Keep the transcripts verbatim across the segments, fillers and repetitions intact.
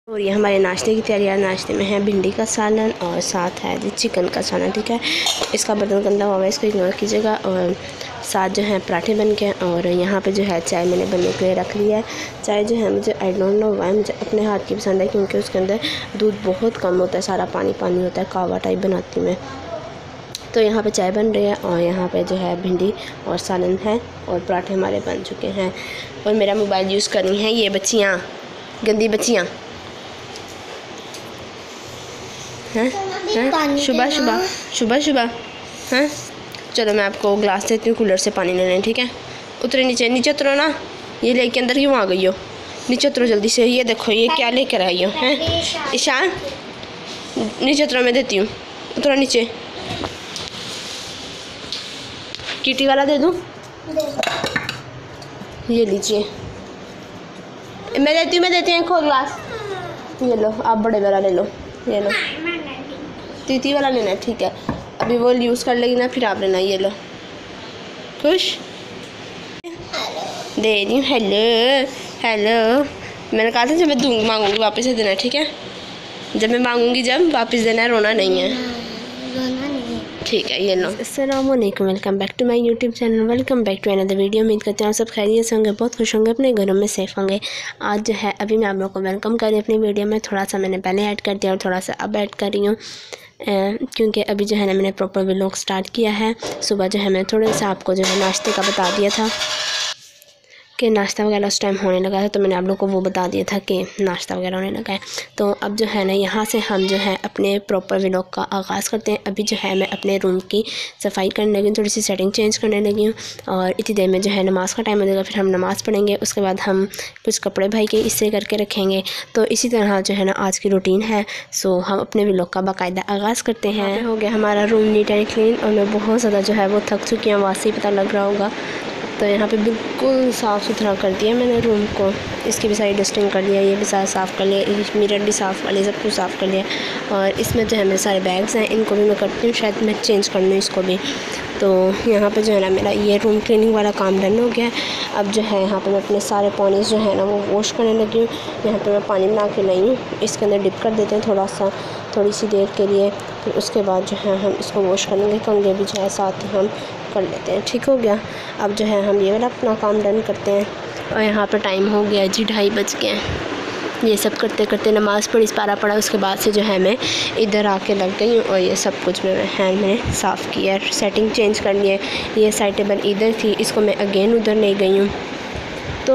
और ये हमारे नाश्ते की तैयारी। नाश्ते में है भिंडी का सालन और साथ है जी चिकन का सालन। ठीक है, इसका बर्तन गंदा हुआ है, इसको इग्नोर कीजिएगा। और साथ जो है पराठे बन के, और यहाँ पे जो है चाय मैंने बनने के लिए रख लिया है। चाय जो है मुझे आई डोंट नो व्हाई मुझे अपने हाथ की पसंद है, क्योंकि उसके अंदर दूध बहुत कम होता है, सारा पानी पानी होता है, कावा टाइप बनाती मैं। तो यहाँ पे चाय बन रही है और यहाँ पे जो है भिंडी और सालन है और पराठे हमारे बन चुके हैं। और मेरा मोबाइल यूज़ कर रही हैं ये बच्चियाँ, गंदी बच्चियाँ हैं हैं सुबह सुबह सुबह सुबह हैं। चलो मैं आपको ग्लास देती हूँ, कूलर से पानी लेने। ठीक है, उतरे नीचे, नीचे उतरो ना। ये लेके अंदर क्यों आ गई हो? नीचे उतरो जल्दी से। ये देखो ये क्या लेकर आई हो हैं ईशान, नीचे उतरो, मैं देती हूँ, उतरो नीचे। किटी वाला दे दूँ? ये लीजिए, मैं देती हूँ मैं देती हूँ खो ग्लास। ये लो, आप बड़े वाला ले लो, ये लो। तीती वाला लेना है? ठीक है, अभी वो यूज़ कर लेगी ना, फिर आप लेना। ये लो, खुश दे रही हूँ। हेलो हेलो, मैंने कहा था जब मैं दूँगी मांगूंगी वापस से देना। ठीक है, जब मैं मांगूंगी जब वापस देना है, रोना नहीं है। रोना नहीं है, ठीक है। ये लो। अस्सलामुअलैकुम, welcome back to my YouTube channel, welcome back to another video. उम्मीद करते हैं सब खैरियत से होंगे, बहुत खुश होंगे, अपने घरों में सेफ होंगे। आज जो है अभी मैं आप लोगों को वेलकम कर रही हूँ अपनी वीडियो में। थोड़ा सा मैंने पहले ऐड कर दिया और थोड़ा सा अब ऐड कर रही हूँ, क्योंकि अभी जो है ना मैंने प्रॉपर व्लॉग स्टार्ट किया है। सुबह जो है मैं थोड़ा सा आपको जो है नाश्ते का बता दिया था कि नाश्ता वगैरह उस टाइम होने लगा था, तो मैंने आप लोगों को वो बता दिया था कि नाश्ता वगैरह होने लगा है। तो अब जो है ना यहाँ से हम जो है अपने प्रॉपर व्लॉग का आगाज़ करते हैं। अभी जो है मैं अपने रूम की सफाई करने लगी हूँ, थोड़ी सी सेटिंग चेंज करने लगी हूँ। और इतनी देर में जो है नमाज़ का टाइम हो जाएगा, फिर हम नमाज़ पढ़ेंगे, उसके बाद हम कुछ कपड़े भाई के इससे करके रखेंगे। तो इसी तरह जो है ना आज की रूटीन है। सो हम अपने व्लॉग का बाकायदा आगाज़ करते हैं। हो गया हमारा रूम नीट एंड क्लीन, और मैं बहुत ज़्यादा जो है वो थक चुकी हूँ, वहाँ से ही पता लग रहा होगा। तो यहाँ पे बिल्कुल साफ़ सुथरा कर दिया मैंने रूम को। इसकी भी सारी डस्टिंग कर लिया, ये भी सारा साफ़ कर लिया, मिरर भी साफ़ कर लिया, सब कुछ साफ़ कर लिया। और इसमें जो है मेरे सारे बैग्स हैं, इनको भी मैं करती हूँ, शायद मैं चेंज कर लूँ इसको भी। तो यहाँ पे जो है ना मेरा ये रूम क्लीनिंग वाला काम डन हो गया है। अब जो है यहाँ पे मैं अपने सारे पानी जो है ना वो वॉश करने लगी हूँ। यहाँ पे मैं पानी बना के लाई हूँ, इसके अंदर डिप कर देते हैं थोड़ा सा, थोड़ी सी देर के लिए। फिर उसके बाद जो है हम इसको वॉश करेंगे, कंघे भी जो है साथ ही हम कर लेते हैं। ठीक हो गया। अब जो है हम ये वाला अपना काम डन करते हैं। और यहाँ पर टाइम हो गया जी, ढाई बज गए हैं। ये सब करते करते नमाज़ पढ़ी, पारा पड़ा, उसके बाद से जो है मैं इधर आके लग गई हूँ। और ये सब कुछ मैं है मैंने साफ़ किया, सेटिंग चेंज कर ली है। ये साइड टेबल इधर थी, इसको मैं अगेन उधर ले गई हूँ। तो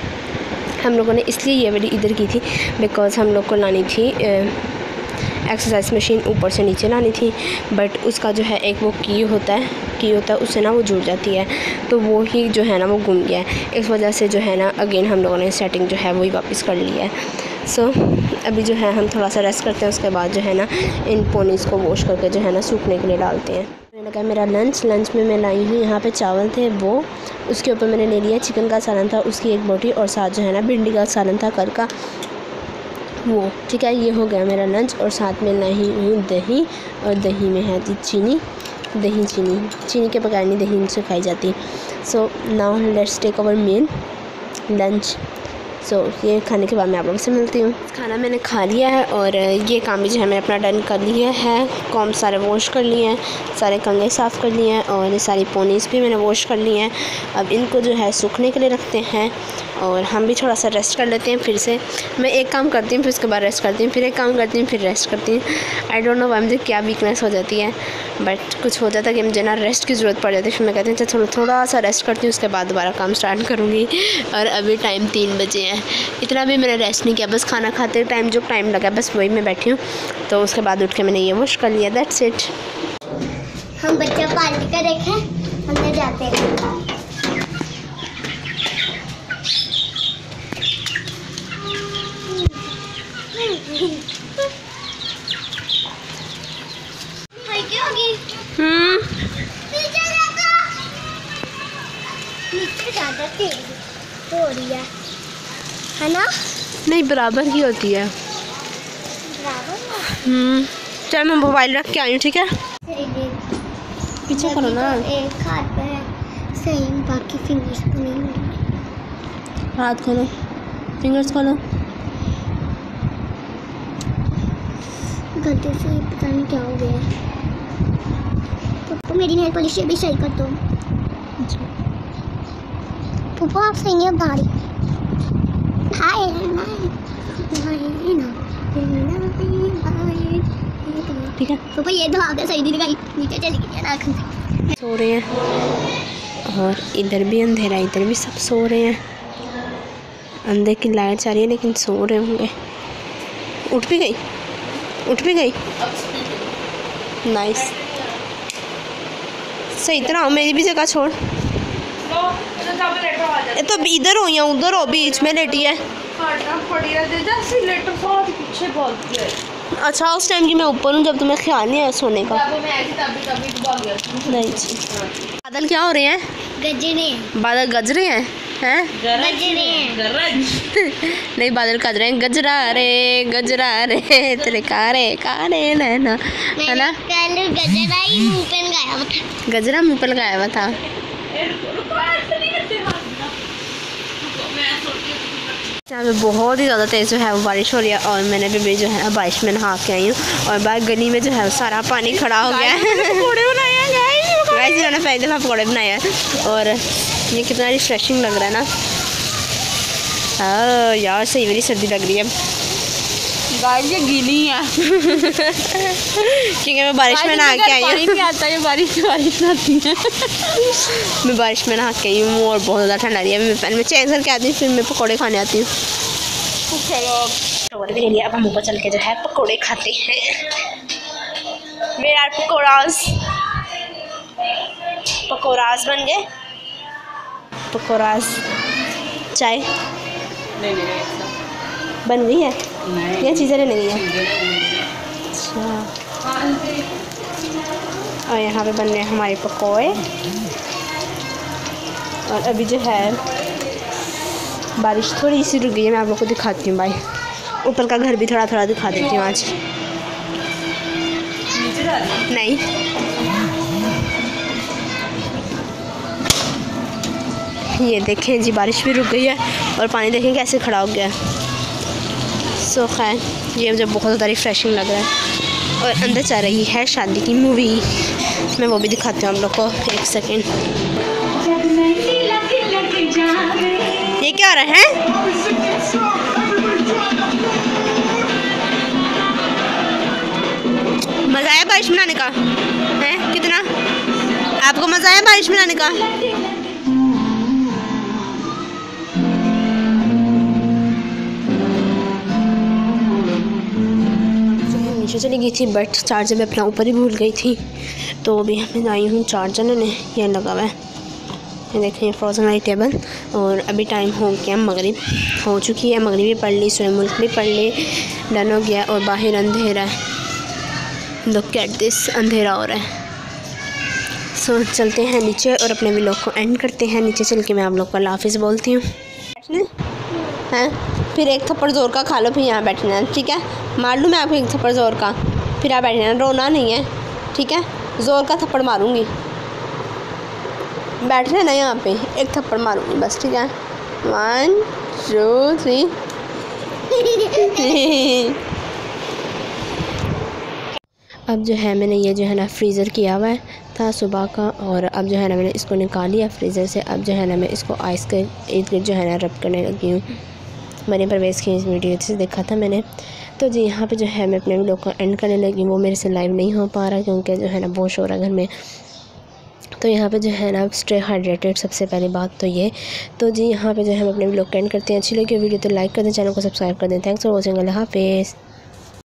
हम लोगों ने इसलिए ये वाली इधर की थी बिकॉज़ हम लोग को लानी थी एक्सरसाइज मशीन, ऊपर से नीचे लानी थी। बट उसका जो है एक वो की होता है की होता है उससे ना वो जुड़ जाती है, तो वो ही जो है ना वो गुम गया है। इस वजह से जो है ना अगेन हम लोगों ने सेटिंग जो है वही वापस कर लिया है। सो so, अभी जो है हम थोड़ा सा रेस्ट करते हैं, उसके बाद जो है ना इन पोनीज़ को वॉश करके जो है ना सूखने के लिए डालते हैं। मैंने लगा मेरा लंच लंच में मैं लाई हूँ, यहाँ पे चावल थे वो, उसके ऊपर मैंने ले लिया चिकन का सालन था, उसकी एक बोटी, और साथ जो है ना भिंडी का सालन था कल का वो। ठीक है, ये हो गया मेरा लंच। और साथ में लाई हूँ दही, और दही में है जी चीनी, दही चीनी चीनी के बगैर नहीं दही से खाई जाती। So now let's take our meal lunch. So so, ये खाने के बाद मैं आप लोगों से मिलती हूँ। खाना मैंने खा लिया है और ये काम भी जो है मैंने अपना डन कर लिया है। कॉम सारे वॉश कर लिए हैं, सारे कंघे साफ़ कर लिए हैं, और ये सारी पोनीज़ भी मैंने वॉश कर लिए हैं। अब इनको जो है सूखने के लिए रखते हैं, और हम भी थोड़ा सा रेस्ट कर लेते हैं। फिर से मैं एक काम करती हूँ, फिर उसके बाद रेस्ट करती हूँ, फिर एक काम करती हूँ, फिर रेस्ट करती हूँ। आई डोंट नो वाई मुझे क्या वीकनेस हो जाती है, बट कुछ हो जाता है कि मुझे ना रेस्ट की ज़रूरत पड़ जाती है। फिर मैं कहती हूँ चलो थोड़ा सा रेस्ट करती हूँ, उसके बाद दोबारा काम स्टार्ट करूँगी। और अभी टाइम तीन बजे है, इतना भी मैंने रेस्ट नहीं किया, बस खाना खाते टाइम जो टाइम लगा बस वही मैं बैठी हूँ। तो उसके बाद उठ के मैंने ये वॉश कर लिया, दैट्स इट। हम बच्चा पार्टी का देखें, अंदर जाते हैं। हम्म नीचे ज़्यादा तेज हो रही है, है ना? नहीं, बराबर ही होती है। बराबर। हम्म चल मैं मोबाइल रख के आई हूँ, ठीक है? पीछे करो ना। तो एक हाथ पे है सही, बाकी फिंगर्स पे नहीं। हाथ खोलो, फिंगर्स खोलो। गलती से पता नहीं क्या हो गया है। तो मेरी नेल पॉलिश भी सही कर दो। पापा आप सही नहीं बता रही। हाय ठीक है पापा ये तो आगे सही नहीं दिखाई, नीचे चली गई ना। सो रहे हैं और इधर भी अंधेरा, इधर भी सब सो रहे हैं। अंदर की लाइट जा रही है लेकिन सो रहे होंगे। उठ भी गई, उठ भी गई। नाइस, सही तरह मेरी भी जगह छोड़। ये तो इधर हो या उधर हो, बीच में लेटी है। अच्छा उस टाइम की मैं ऊपर हूँ जब तुम्हें ख्याल नहीं आया सोने का। नहीं जी, बादल क्या हो रहे हैं? गजरे, बादल गज रहे हैं हैं गजरे नहीं बादल गज रहे हैं। गजरा रे गजरा रे तेरे कारे कारे नैना, है ना? कल गजरा ही मुंह पे लगाया हुआ था। गजरा मुंह पे लगाया हुआ था। यहाँ पे बहुत ही ज़्यादा तेज़ जो है वो बारिश हो रही है और मैंने भी, भी जो है बारिश में नहा के आई हूँ और बाहर गली में जो है सारा पानी खड़ा हो गया है। पकौड़े बनाए हैं गाइस, इन्होंने पहले दफ़ा पकौड़े बनाए हैं और ये कितना रिफ्रेशिंग लग रहा है ना। हाँ यार सही मेरी सर्दी लग रही है गाइस, ये गीली है क्योंकि मैं बारिश में नहा के आई हूँ। नहीं आता ये बारिश बारिश आती है। मैं बारिश में नहा के आई हूँ और बहुत ज़्यादा ठंडा रही है। मैं पहले मैं चेंज करके आती हूँ फिर मैं पकौड़े खाने आती हूँ। चलो भी ले लिया, अब हम ऊपर चल के जो है पकौड़े खाते हैं। मेरा पकौड़ास पकौड़ास बन गए। पकौड़ास चाय नहीं नहीं बन गई है, ये चीज़ें लेने गई है। अच्छा और यहाँ पे बन रहे हैं हमारे पकौड़े और अभी जो है बारिश थोड़ी सी रुक गई है। मैं आप लोग को दिखाती हूँ भाई, ऊपर का घर भी थोड़ा थोड़ा दिखा देती हूँ आज। नहीं ये देखें जी बारिश भी रुक गई है और पानी देखें कैसे खड़ा हो गया है। सो खैर ये मुझे बहुत ज़्यादा रिफ्रेशिंग लग रहा है और अंदर चल रही है शादी की मूवी। मैं वो भी दिखाती हूँ आप लोग को, एक सेकेंड। ये क्या हो रहा है? मज़ा आया बारिश में नहाने का है? कितना आपको मज़ा आया बारिश में नहाने का? नीचे चली गई थी बट चार्जर में अपना ऊपर ही भूल गई थी, तो अभी मैं आई हूँ चार्जर लेने। ये लगा हुआ है, ये देखें ये फ्रोज़न वाली टेबल। और अभी टाइम हो गया, मगरिब हो चुकी है, मगरिब भी पढ़ ली, सूरह मुल्क भी पढ़ ली, डन हो गया और बाहर अंधेरा है। लुक एट दिस, अंधेरा हो रहा है। सो so, चलते हैं नीचे और अपने व्लॉग को एंड करते हैं। नीचे चल के मैं आप लोग को अल्लाह हाफ़िज़ बोलती हूँ। हैं फिर एक थप्पड़ ज़ोर का खा लो, फिर यहाँ बैठना है, ठीक है? मार लूँ मैं आपको एक थप्पड़ ज़ोर का, फिर आप बैठना है, रोना नहीं है, ठीक है? ज़ोर का थप्पड़ मारूँगी, बैठना है ना यहाँ पे, एक थप्पड़ मारूँगी बस, ठीक है? One two three. अब जो है मैंने ये जो है ना फ्रीज़र किया हुआ है था सुबह का, और अब जो है ना मैंने इसको निकाल लिया फ्रीज़र से। अब जो है ना मैं इसको आइस के इर्द गिर्द जो है ना रब करने लगी हूँ। मैंने परवेज़ की इस वीडियो से देखा था मैंने। तो जी यहाँ पे जो है मैं अपने व्लॉग को एंड करने लगी। वो मेरे से लाइव नहीं हो पा रहा क्योंकि जो है ना बहुत शोर है घर में। तो यहाँ पे जो है ना स्टे हाइड्रेटेड, सबसे पहली बात तो ये। तो जी यहाँ पे जो है हम अपने व्लॉग को एंड करते हैं। अच्छी लगी वीडियो तो लाइक कर दें, चैनल को सब्सक्राइब कर दें। थैंक्स फॉर वॉचिंग, अल्लाह हाफ़िज़।